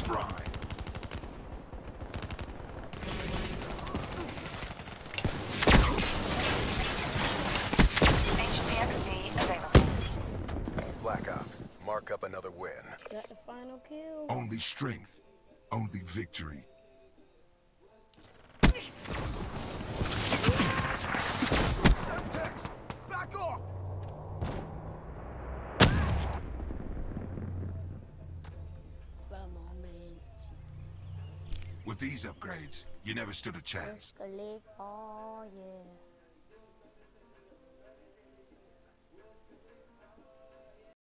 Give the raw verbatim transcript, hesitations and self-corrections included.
fry. H C X D available. Black Ops, mark up another win. Got the final kill. Only strength. Only victory. Semtex, back off! Come on, man. With these upgrades, you never stood a chance. Escalate hard.